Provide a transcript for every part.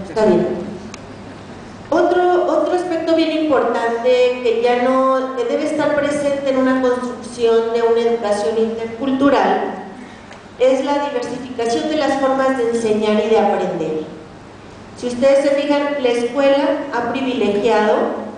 Está bien. Otro aspecto bien importante que debe estar presente en una construcción de una educación intercultural es la diversificación de las formas de enseñar y de aprender. Si ustedes se fijan, la escuela ha privilegiado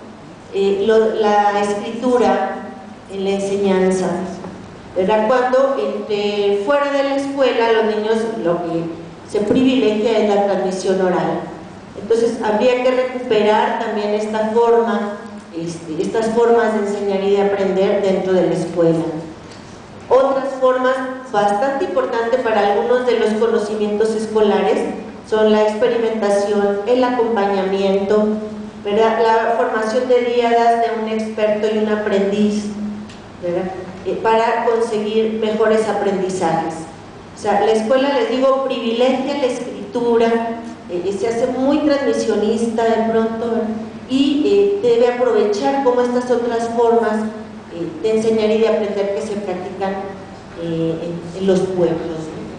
la escritura en la enseñanza, ¿verdad? Cuando fuera de la escuela los niños lo que se privilegia es la transmisión oral. Entonces habría que recuperar también estas formas de enseñar y de aprender dentro de la escuela. Otras formas bastante importantes para algunos de los conocimientos escolares son la experimentación, el acompañamiento, ¿verdad? La formación de diadas de un experto y un aprendiz, ¿verdad? Para conseguir mejores aprendizajes. O sea, la escuela, les digo, privilegia la escritura, se hace muy transmisionista de pronto, ¿verdad? Y debe aprovechar como estas otras formas de enseñar y de aprender que se practican en los pueblos.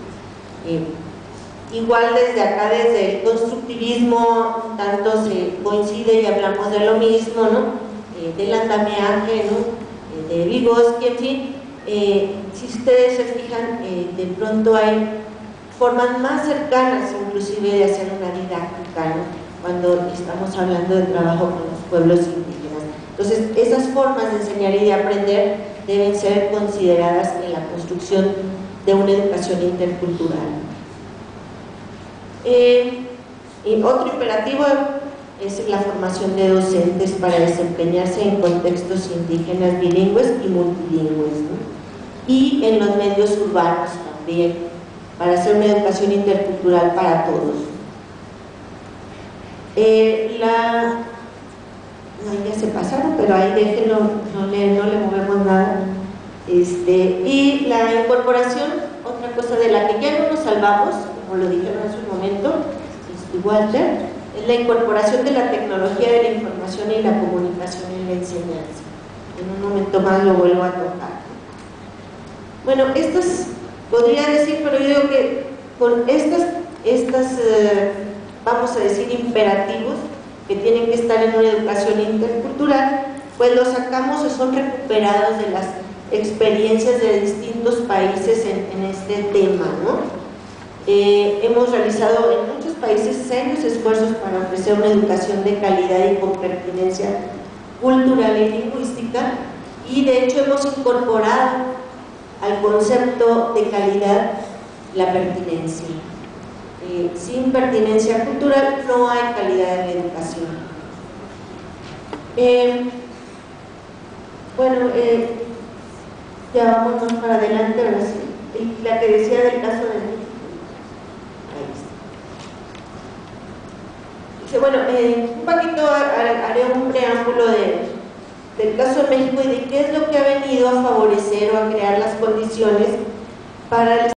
Igual desde acá, desde el constructivismo, tanto se coincide y hablamos de lo mismo, ¿no? Del andamiaje, ¿no? De Vygotsky, en fin. Si ustedes se fijan, de pronto hay formas más cercanas inclusive de hacer una didáctica, ¿no? Cuando estamos hablando de trabajo con los pueblos indígenas. Entonces, esas formas de enseñar y de aprender deben ser consideradas en la construcción de una educación intercultural. Y otro imperativo es la formación de docentes para desempeñarse en contextos indígenas bilingües y multilingües, ¿no? Y en los medios urbanos también, para hacer una educación intercultural para todos. Ya se pasaron, pero ahí déjenlo, no le movemos nada. Y la incorporación, otra cosa de la que ya no nos salvamos, como lo dijeron en su momento, Walter, es la incorporación de la tecnología de la información y la comunicación en la enseñanza. En un momento más lo vuelvo a tocar. Bueno, estas podría decir, pero yo digo que con vamos a decir, imperativos que tienen que estar en una educación intercultural, pues los sacamos o son recuperados de las experiencias de distintos países en este tema, ¿no? Hemos realizado en muchos países serios esfuerzos para ofrecer una educación de calidad y con pertinencia cultural y lingüística, y de hecho hemos incorporado al concepto de calidad la pertinencia. Sin pertinencia cultural no hay calidad en la educación. Ya vamos para adelante, ahora sí. La que decía del caso de México. Ahí está. Dice, bueno, un poquito haré un preámbulo del caso de México y de qué es lo que ha venido a favorecer o a crear las condiciones para el